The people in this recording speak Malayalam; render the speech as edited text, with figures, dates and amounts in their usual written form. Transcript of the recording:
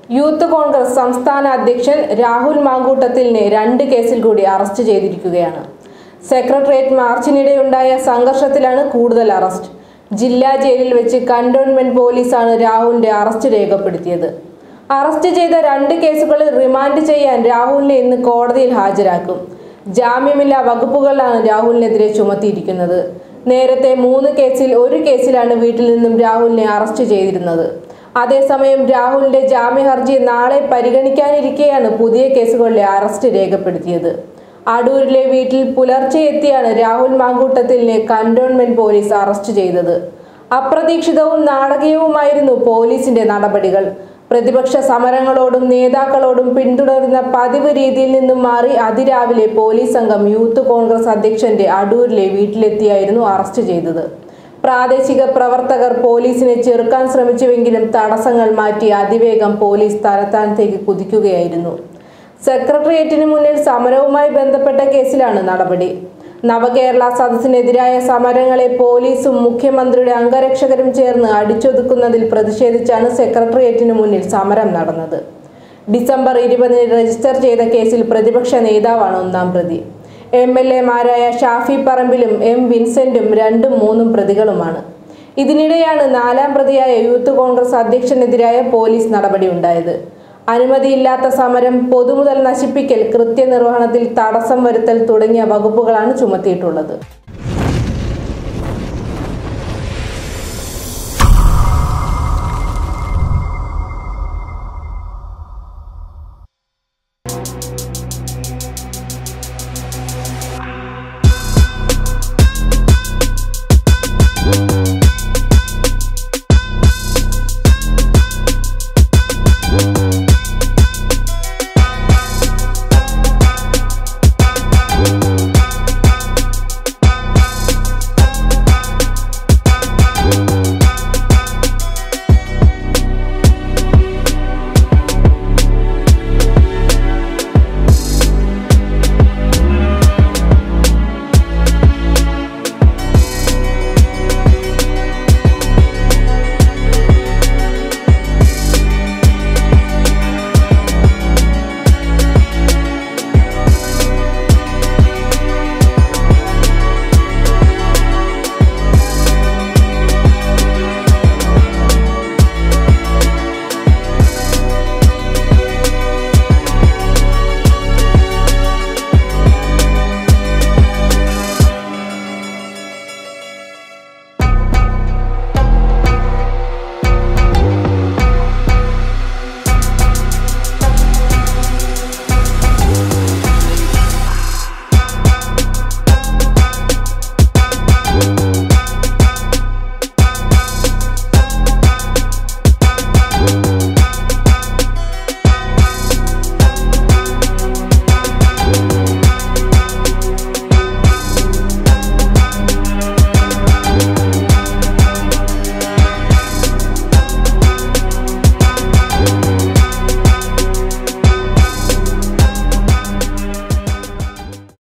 യൂത്ത് കോൺഗ്രസ് സംസ്ഥാന അധ്യക്ഷൻ രാഹുൽ മാങ്കൂട്ടത്തിലിനെ 2 കേസിൽ കൂടി അറസ്റ്റ് ചെയ്തിരിക്കുകയാണ്. സെക്രട്ടേറിയറ്റ് മാർച്ചിനിടെയുണ്ടായ സംഘർഷത്തിലാണ് കൂടുതൽ അറസ്റ്റ്. ജില്ലാ ജയിലിൽ വെച്ച് കന്റോൺമെന്റ് പോലീസാണ് രാഹുലിന്റെ അറസ്റ്റ് രേഖപ്പെടുത്തിയത്. അറസ്റ്റ് ചെയ്ത 2 കേസുകളിൽ റിമാൻഡ് ചെയ്യാൻ രാഹുലിനെ ഇന്ന് കോടതിയിൽ ഹാജരാക്കും. ജാമ്യമില്ലാ വകുപ്പുകളാണ് രാഹുലിനെതിരെ ചുമത്തിയിരിക്കുന്നത്. നേരത്തെ 3 കേസിൽ 1 കേസിലാണ് വീട്ടിൽ നിന്നും രാഹുലിനെ അറസ്റ്റ് ചെയ്തിരുന്നത്. അതേസമയം രാഹുലിന്റെ ജാമ്യ ഹർജി നാളെ പരിഗണിക്കാനിരിക്കെയാണ് പുതിയ കേസുകളിലെ അറസ്റ്റ് രേഖപ്പെടുത്തിയത്. അടൂരിലെ വീട്ടിൽ പുലർച്ചെ എത്തിയാണ് രാഹുൽ മാങ്കൂട്ടത്തിലിനെ കന്റോൺമെന്റ് പോലീസ് അറസ്റ്റ് ചെയ്തത്. അപ്രതീക്ഷിതവും നാടകീയവുമായിരുന്നു പോലീസിന്റെ നടപടികൾ. പ്രതിപക്ഷ സമരങ്ങളോടും നേതാക്കളോടും പിന്തുടരുന്ന പതിവ് രീതിയിൽ നിന്നും മാറി അതിരാവിലെ പോലീസ് സംഘം യൂത്ത് കോൺഗ്രസ് അധ്യക്ഷന്റെ അടൂരിലെ വീട്ടിലെത്തിയായിരുന്നു അറസ്റ്റ് ചെയ്തത്. പ്രാദേശിക പ്രവർത്തകർ പോലീസിനെ ചെറുക്കാൻ ശ്രമിച്ചുവെങ്കിലും തടസ്സങ്ങൾ മാറ്റി അതിവേഗം പോലീസ് തലസ്ഥാനത്തേക്ക് കുതിക്കുകയായിരുന്നു. സെക്രട്ടേറിയറ്റിന് മുന്നിൽ സമരവുമായി ബന്ധപ്പെട്ട കേസിലാണ് നടപടി. നവകേരള സദസ്സിനെതിരായ സമരങ്ങളെ പോലീസും മുഖ്യമന്ത്രിയുടെ അംഗരക്ഷകരും ചേർന്ന് അടിച്ചൊതുക്കുന്നതിൽ പ്രതിഷേധിച്ചാണ് സെക്രട്ടേറിയറ്റിന് മുന്നിൽ സമരം നടന്നത്. ഡിസംബർ 20 രജിസ്റ്റർ ചെയ്ത കേസിൽ പ്രതിപക്ഷ നേതാവാണ് 1-ാം പ്രതി. MLA-മാരായ ഷാഫി പറമ്പിലും M. വിൻസെന്റും 2ഉം 3ഉം പ്രതികളുമാണ്. ഇതിനിടെയാണ് 4-ാം പ്രതിയായ യൂത്ത് കോൺഗ്രസ് അധ്യക്ഷനെതിരായ പോലീസ് നടപടി ഉണ്ടായത്. അനുമതിയില്ലാത്ത സമരം, പൊതുമുതൽ നശിപ്പിക്കൽ, കൃത്യനിർവഹണത്തിൽ തടസ്സം വരുത്തൽ തുടങ്ങിയ വകുപ്പുകളാണ് ചുമത്തിയിട്ടുള്ളത്.